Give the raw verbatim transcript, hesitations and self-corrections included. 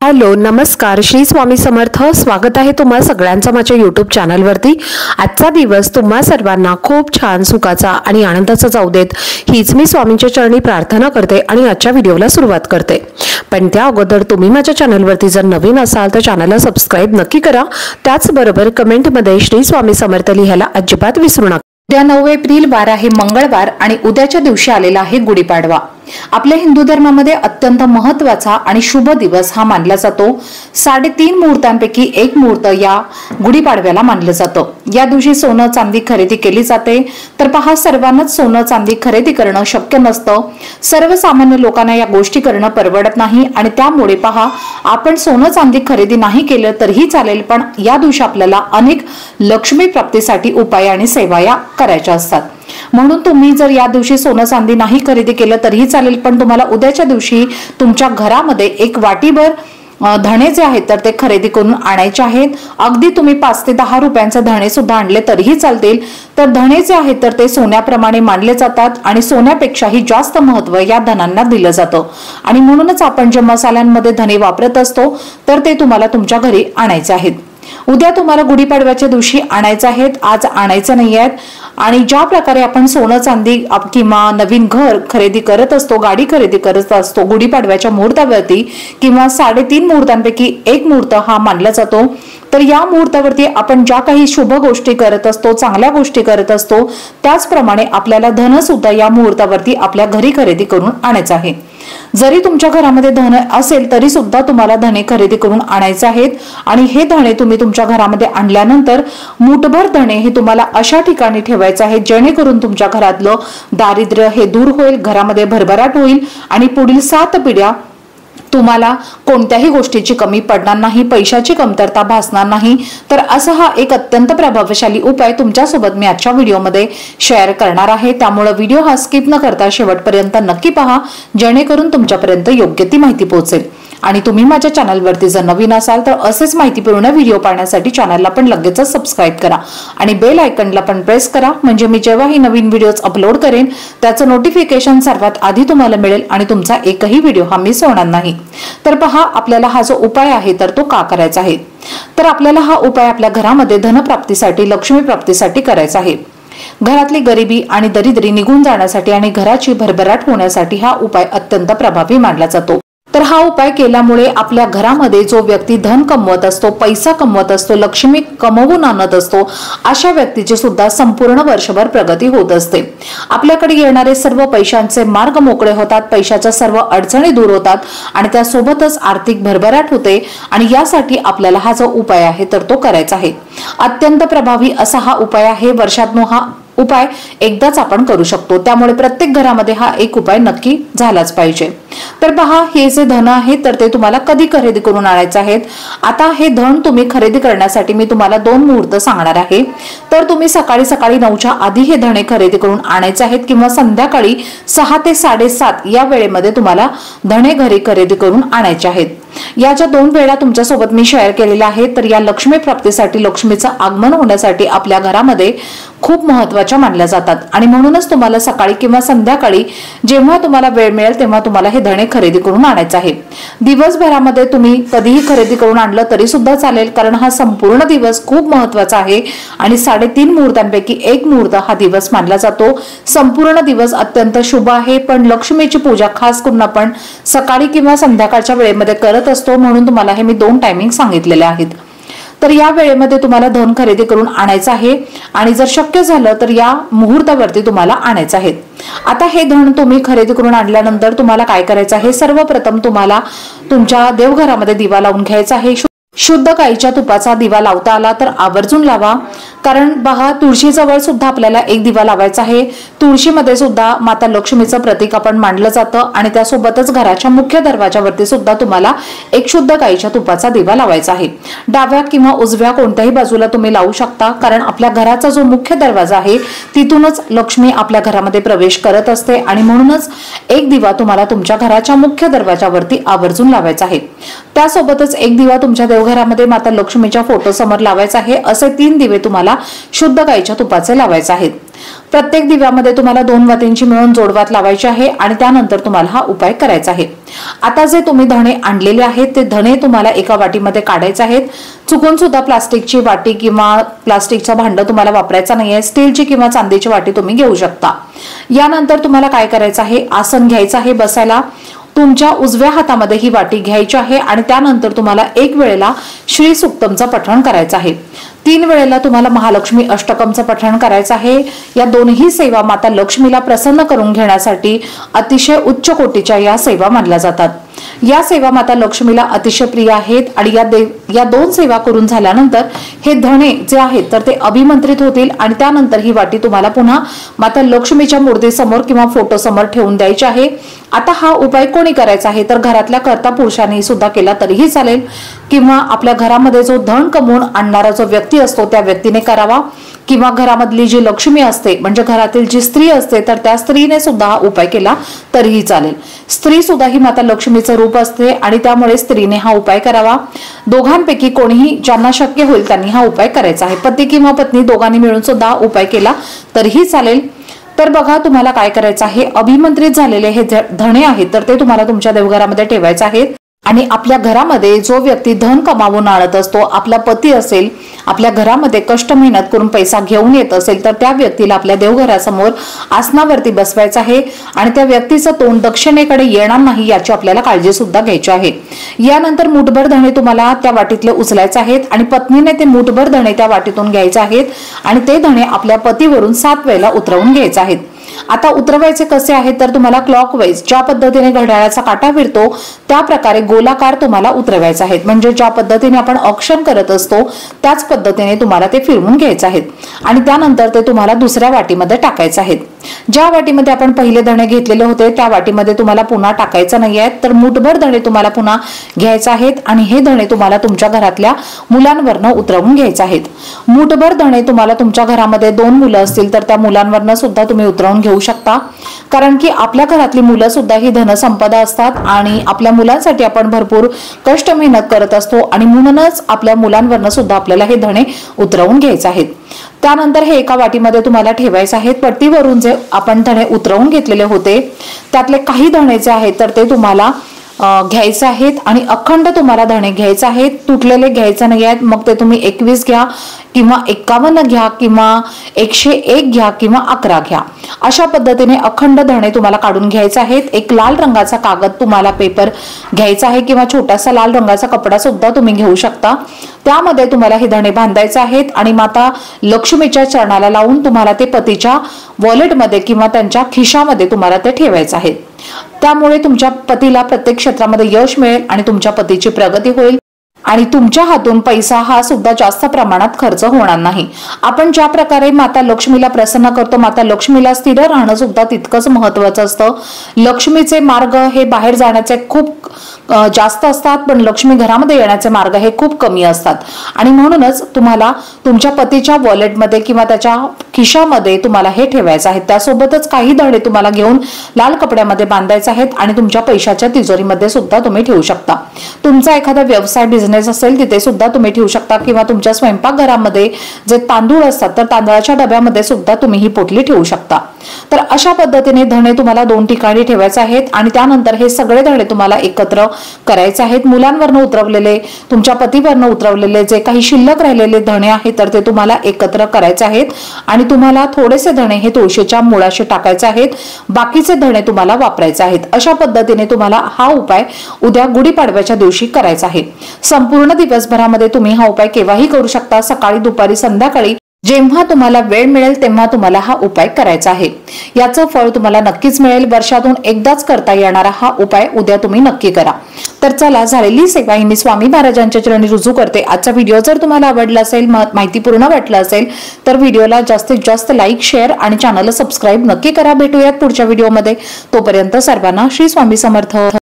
Hello नमस्कार, श्री स्वामी समर्थ. स्वागत आहे तुम्हा सगळ्यांचं माझ्या यूट्यूब चॅनलवरती. आजचा दिवस तुम्हा सर्वांना खूप छान सुखाचा आणि आनंदाचा जाऊ देत, हीच मी स्वामींच्या चरणी प्रार्थना करते आणि आजच्या व्हिडिओला सुरुवात करते. पण त्या अगोदर तुम्ही माझ्या चॅनलवरती जर नवीन असाल तर चॅनलला सबस्क्राईब नक्की करा. त्याचबरोबर कमेंटमध्ये श्री स्वामी समर्थ लिहायला अजिबात विसरू नका. उद्या नऊ एप्रिल वार आहे मंगळवार आणि उद्याच्या दिवशी आलेला आहे गुढीपाडवा. आपल्या हिंदू धर्मामध्ये अत्यंत महत्त्वाचा आणि शुभ दिवस हा मानला जातो. साडेतीन मुहूर्तांपैकी एक मुहूर्त या गुढीपाडव्याला मानलं जातं. या दिवशी सोनं चांदी खरेदी केली जाते. तर पहा, सर्वांनाच सोनं चांदी खरेदी करणं शक्य नसतं. सर्वसामान्य लोकांना या गोष्टी करणं परवडत नाही आणि त्यामुळे पहा, आपण सोनं चांदी खरेदी नाही केलं तरीही चालेल, पण या दिवशी आपल्याला अनेक लक्ष्मी प्राप्तीसाठी उपाय आणि सेवा या करायच्या असतात. म्हणून तुम्ही जर या दिवशी सोनं चांदी नाही खरेदी केलं तरीही चालेल, पण तुम्हाला उद्याच्या दिवशी तुमच्या घरामध्ये एक वाटीभर धणे जे आहेत तर ते खरेदी करून आणायचे आहेत. अगदी तुम्ही पाच ते दहा रुपयांचे धणे सुद्धा आणले तरीही चालतील. तर धणे जे आहेत तर ते सोन्याप्रमाणे मानले जातात आणि सोन्यापेक्षाही जास्त महत्त्व या धनांना दिलं जातं. आणि म्हणूनच आपण जे मसाल्यांमध्ये धणे वापरत असतो तर ते तुम्हाला तुमच्या घरी आणायचे आहेत. उद्या तुम्हाला गुढीपाडव्याच्या दिवशी आणायचे आहेत, आज आणायचे नाही आहेत. आणि ज्या प्रकारे आपण सोनं चांदी किंवा नवीन घर खरेदी करत असतो, गाडी खरेदी करत असतो गुढीपाडव्याच्या मुहूर्तावरती किंवा साडेतीन मुहूर्तांपैकी एक मुहूर्त हा मानला जातो, तर या मुहूर्तावरती आपण ज्या काही शुभ गोष्टी करत असतो, चांगल्या गोष्टी करत असतो, त्याचप्रमाणे आपल्याला धन सुद्धा या मुहूर्तावरती आपल्या घरी खरेदी करून आणायचं आहे. जरी तुमच्या घरामध्ये धन असेल तरी सुद्धा तुम्हाला धने खरेदी करून आणायचे आहेत. आणि हे धणे तुम्ही तुमच्या घरामध्ये आणल्यानंतर मुठभर धणे हे तुम्हाला अशा ठिकाणी ठेवायचे आहेत जेणेकरून तुमच्या घरातलं दारिद्र्य हे दूर होईल, घरामध्ये भरभराट होईल आणि पुढील सात पिढ्या तुम्हाला कोणत्याही गोष्टीची कमी पडणार नाही, पैशाची कमतरता भासणार नाही. तर असा हा एक अत्यंत प्रभावशाली उपाय तुमच्यासोबत मी आजच्या व्हिडिओमध्ये शेअर करणार आहे. त्यामुळे व्हिडिओ हा स्किप न करता शेवटपर्यंत नक्की पहा, जेणेकरून तुमच्यापर्यंत योग्य ती माहिती पोहोचेल. आणि तुम्ही माझ्या चॅनलवरती जर नवीन असाल तर असेच माहितीपूर्ण व्हिडिओ पाहण्यासाठी चॅनलला पण लगेचच सबस्क्राईब करा आणि बेल आयकॉनला पण प्रेस करा, म्हणजे मी जेव्हाही नवीन व्हिडिओज अपलोड करेन त्याचं नोटिफिकेशन सर्वात आधी तुम्हाला मिळेल आणि तुमचा एकही व्हिडिओ हा मिस होणार नाही. तर पहा, आपल्याला हा जो उपाय आहे तर तो का करायचा आहे, तर आपल्याला हा उपाय आपल्या घरामध्ये धनप्राप्तीसाठी, लक्ष्मी प्राप्तीसाठी करायचा आहे. घरातली गरिबी आणि दरिद्री निघून जाण्यासाठी आणि घराची भरभराट होण्यासाठी हा उपाय अत्यंत प्रभावी मानला जातो. तर हा उपाय केल्यामुळे आपल्या घरामध्ये जो व्यक्ती धन कमवत असतो, पैसा कमवत असतो, लक्ष्मी कमवून आणत असतो, अशा व्यक्तीची सुद्धा संपूर्ण वर्षभर प्रगती होत असते. आपल्याकडे येणारे सर्व पैशांचे मार्ग मोकळे होतात, पैशाच्या सर्व अडचणी दूर होतात आणि त्यासोबतच आर्थिक भरभराट होते. आणि यासाठी आपल्याला हा जो उपाय आहे तर तो करायचा आहे. अत्यंत प्रभावी असा हा उपाय आहे. वर्षातून हा उपाय एकदाच आपण करू शकतो, त्यामुळे प्रत्येक घरामध्ये हा एक उपाय नक्की झालाच पाहिजे. तर पहा, हे जे धन आहे तर ते तुम्हाला कधी खरेदी करून आणायचे आहेत. आता हे धन तुम्ही खरेदी करण्यासाठी मी तुम्हाला दोन मुहूर्त सांगणार आहे. तर तुम्ही सकाळी सकाळी नऊच्या आधी हे धणे खरेदी करून आणायचे आहेत किंवा संध्याकाळी सहा ते साडेसात या वेळेमध्ये तुम्हाला धणे घरी खरेदी करून आणायचे आहेत. या ज्या दोन वेळा तुमच्यासोबत मी शेअर केलेल्या आहेत तर या लक्ष्मी प्राप्तीसाठी, लक्ष्मीचं आगमन होण्यासाठी आपल्या घरामध्ये खूप महत्त्वाच्या मानल्या जातात. आणि म्हणूनच तुम्हाला सकाळी किंवा संध्याकाळी जेव्हा तुम्हाला वेळ मिळेल तेव्हा तुम्हाला हे धणे खरेदी करून आणायचे आहे. दिवसभरामध्ये तुम्ही कधीही खरेदी करून आणलं तरी सुद्धा चालेल, कारण हा संपूर्ण दिवस खूप महत्त्वाचा आहे आणि साडेतीन मुहूर्तांपैकी एक मुहूर्त हा दिवस मानला जातो. संपूर्ण दिवस अत्यंत शुभ आहे, पण लक्ष्मीची पूजा खास करून आपण सकाळी किंवा संध्याकाळच्या वेळेमध्ये करत असतो, म्हणून तुम्हाला हे मी दोन टायमिंग सांगितलेले आहेत. तर या वेळेमध्ये तुम्हाला धन खरेदी करून आणायचं आहे आणि जर शक्य झालं तर या मुहूर्तावरती तुम्हाला आणायचं आहे. आता हे धन तुम्ही खरेदी करून आणल्यानंतर तुम्हाला काय करायचं आहे, सर्वप्रथम तुम्हाला तुमच्या देवघरामध्ये दिवा लावून घ्यायचा आहे. शुद्ध गाईच्या तुपाचा दिवा लावता आला तर आवर्जून लावा, कारण पहा, तुळशीजवळ सुद्धा आपल्याला एक दिवा लावायचा आहे. तुळशीमध्ये सुद्धा माता लक्ष्मीचं प्रतीक आपण मानलं जातं आणि त्यासोबतच घराच्या मुख्य दरवाजावरती सुद्धा तुम्हाला एक शुद्ध गाईच्या तुपाचा दिवा लावायचा आहे. डाव्या किंवा उजव्या कोणत्याही बाजूला तुम्ही लावू शकता, कारण आपल्या घराचा जो मुख्य दरवाजा आहे तिथूनच लक्ष्मी आपल्या घरामध्ये प्रवेश करत असते आणि म्हणूनच एक दिवा तुम्हाला तुमच्या घराच्या मुख्य दरवाजावरती आवर्जून लावायचा आहे. त्यासोबतच एक दिवा तुमच्या देवघरामध्ये माता लक्ष्मीच्या फोटो समोर लावायचा आहे। असे तीन दिवे तुम्हाला शुद्ध गाईच्या तुपाचे लावायचे आहेत। प्रत्येक दिव्यामध्ये तुम्हाला दोन वातींची मिळून जोडवात लावायची आहे आणि त्यानंतर तुम्हाला हा उपाय करायचा आहे। आता जे तुम्ही धणे आणलेले आहेत ते धणे तुम्हाला एका वाटीमध्ये काढायचे आहेत। चुकून सुद्धा प्लास्टिकची वाटी किंवा प्लास्टिकचा भांड तुम्हाला वापरायचा नाहीये, स्टीलची किंवा चांदीची वाटी तुम्ही घेऊ शकता। यानंतर तुम्हाला काय करायचं आहे, आसन घ्यायचं आहे बसायला। तुमच्या उजव्या हातामध्ये ही वाटी घ्यायची आहे आणि त्यानंतर तुम्हाला एक वेळेला श्री सूक्तमचं पठण करायचं आहे। तीन वेळेला तुम्हाला महालक्ष्मी अष्टकमचं पठण करायचं आहे। या दोन्ही सेवा माता लक्ष्मीला प्रसन्न करून घेण्यासाठी अतिशय उच्च कोटीच्या या सेवा मानल्या जातात। या सेवा माता लक्ष्मीला अतिशय प्रिय आहेत आणि या या दोन सेवा करून झाल्यानंतर हे धणे जे आहेत तर ते अभिमंत्रित होतील आणि त्यानंतर ही वाटी तुम्हाला पुन्हा माता लक्ष्मीच्या मूर्ती समोर किंवा फोटो समोर ठेवून द्यायची आहे। आता हा उपाय कोणी करायचा आहे तर घरातल्या कर्ता पुरुषांनी सुद्धा केला तरीही चालेल किंवा आपल्या घरामध्ये जो धन कमवून आणणारा जो व्यक्ती असतो त्या व्यक्तीने करावा किंवा घरामधली जी लक्ष्मी असते म्हणजे घरातील जी स्त्री असते तर त्या स्त्रीने सुद्धा हा उपाय केला तरीही चालेल। स्त्री सुद्धा ही माता लक्ष्मीचं रूप असते आणि त्यामुळे स्त्रीने हा उपाय करावा। दोघांपैकी कोणीही ज्यांना शक्य होईल त्यांनी हा उपाय करायचा आहे। पती किंवा पत्नी दोघांनी मिळून सुद्धा उपाय केला तरीही चालेल। तर बघा तुम्हाला काय करायचं आहे, अभिमंत्रित झालेले हे धणे आहेत तर ते तुम्हाला तुमच्या देवघरामध्ये ठेवायचे आहेत आणि आपल्या घरामध्ये जो व्यक्ती धन कमावून आणत असतो, आपला पती असेल, आपल्या घरामध्ये कष्ट मेहनत करून पैसा घेऊन येत असेल तर त्या व्यक्तीला आपल्या देवघरासमोर आसनावरती बसवायचं आहे आणि त्या व्यक्तीचं तोंड दक्षिणेकडे येणार नाही याची आपल्याला काळजी सुद्धा घ्यायची आहे। यानंतर मुठभर धणे तुम्हाला त्या वाटीतले उचलायचे आहेत आणि पत्नीने ते मुठभर धणे त्या वाटीतून घ्यायचे आहेत आणि ते धणे आपल्या पतीवरून सात वेळेला उतरवून घ्यायचे आहेत। आता उतरवायचे कसे आहेत तर तुम्हाला क्लॉकवाईज ज्या पद्धतीने घड्याळाचा काटा फिरतो त्या प्रकारे गोलाकार तुम्हाला उतरवायचे आहेत। म्हणजे ज्या पद्धतीने आपण औक्षण करत असतो त्याच पद्धतीने तुम्हाला ते फिरवून घ्यायचे आहेत आणि त्यानंतर ते तुम्हाला दुसऱ्या वाटीमध्ये टाकायचे आहेत। ज्या वाटीमध्ये आपण पहिले धणे घेतलेले होते त्या वाटीमध्ये तुम्हाला पुन्हा टाकायचं नाही आहे तर मुठभर धणे तुम्हाला पुन्हा घ्यायचे आहेत आणि हे धणे तुम्हाला तुमच्या घरातल्या मुलांवरनं उतरवून घ्यायचे आहेत। मुठभर धणे तुम्हाला तुमच्या घरामध्ये दोन मुलं असतील तर त्या मुलांवरनं सुद्धा तुम्ही उतरवून घेऊ शकता, कारण की आपल्या घरातली मुलं सुद्धा ही धनसंपदा असतात आणि आपल्या मुलांसाठी आपण भरपूर कष्ट मेहनत करत असतो आणि म्हणूनच आपल्या मुलांवरनं सुद्धा आपल्याला हे धणे उतरवून घ्यायचे आहेत। त्यानंतर हे एका वाटीमध्ये तुम्हाला ठेवायचे आहेत। पट्टीवरून जे आपण धणे उतरवून घेतलेले होते त्यातले काही धणे जे आहेत तर ते तुम्हाला घ्यायचे आहेत आणि अखंड तुम्हाला धणे घ्यायचे आहेत, तुटलेले घ्यायचे नाही आहेत। मग ते तुम्ही एकवीस घ्या किंवा एक्कावन्न घ्या किंवा एकशे एक घ्या किंवा अकरा घ्या, अशा पद्धतीने अखंड धणे तुम्हाला काढून घ्यायचे आहेत। एक लाल रंगाचा कागद तुम्हाला पेपर घ्यायचा आहे किंवा छोटासा लाल रंगाचा कपडा सुद्धा तुम्ही घेऊ शकता। त्यामध्ये तुम्हाला हे धणे बांधायचे आहेत आणि माता लक्ष्मीच्या चरणाला लावून तुम्हाला ते पतीच्या वॉलेटमध्ये किंवा त्यांच्या खिशामध्ये तुम्हाला ते ठेवायचे आहेत। त्यामुळे तुमच्या पतीला प्रत्येक क्षेत्रामध्ये यश मिळेल आणि तुमच्या पतीची प्रगती होईल आणि तुमच्या हातून पैसा हा सुद्धा जास्त प्रमाणात खर्च होणार नाही। आपण ज्या प्रकारे माता लक्ष्मीला प्रसन्न करतो, माता लक्ष्मीला स्थिर राहणं सुद्धा तितकंच महत्वाचं असतं। लक्ष्मीचे मार्ग हे बाहेर जाण्याचे खूप जास्त असतात पण लक्ष्मी घरामध्ये येण्याचे मार्ग हे खूप कमी असतात आणि म्हणूनच तुम्हाला तुमच्या पतीच्या वॉलेटमध्ये किंवा त्याच्या खिशामध्ये तुम्हाला हे ठेवायचं आहे। त्यासोबतच काही धडे तुम्हाला घेऊन लाल कपड्यामध्ये बांधायचे आहेत आणि तुमच्या पैशाच्या तिजोरीमध्ये सुद्धा तुम्ही ठेवू शकता। तुमचा एखादा व्यवसाय बिझनेस असेल तिथे सुद्धा तुम्ही ठेवू शकता किंवा तुमच्या स्वयंपाकघरामध्ये जे तांदूळ असतात तर तांदळाच्या डब्यामध्ये सुद्धा तुम्ही ही पोटली ठेवू शकता। तर अशा पद्धतीने धणे तुम्हाला दोन ठिकाणी ठेवायचे आहेत आणि त्यानंतर हे सगळे धणे तुम्हाला एकत्र करायचे आहेत। मुलांवरनं उतरवलेले, तुमच्या पतीवरनं उतरवलेले जे काही शिल्लक राहिलेले धणे आहेत तर ते तुम्हाला एकत्र करायचे आहेत आणि तुम्हाला थोडेसे धणे हे तुळशीच्या मुळाशी टाकायचे आहेत, बाकीचे धणे तुम्हाला वापरायचे आहेत। अशा पद्धतीने तुम्हाला हा उपाय उद्या गुढीपाडव्याच्या दिवशी करायचा आहे। संपूर्ण दिवसभरामध्ये तुम्ही हा उपाय केव्हाही करू शकता, सकाळी, दुपारी, संध्याकाळी, जेव्हा तुम्हाला वेळ मिळेल तेव्हा तुम्हाला हा उपाय करायचा आहे। याचं फळ तुम्हाला नक्कीच मिळेल। वर्षातून एकदाच करता येणारा हा उपाय उद्या तुम्ही नक्की करा। तर चला, झालेली सेवा ही मी स्वामी महाराजांच्या चरणी रुजू करते। आजचा व्हिडिओ जर तुम्हाला आवडला असेल, माहितीपूर्ण वाटला असेल तर व्हिडिओला जास्तीत जास्त लाईक, शेअर आणि चॅनलला सबस्क्राईब नक्की करा। भेटूयात पुढच्या व्हिडिओमध्ये। तोपर्यंत सर्वांना श्री स्वामी समर्थ।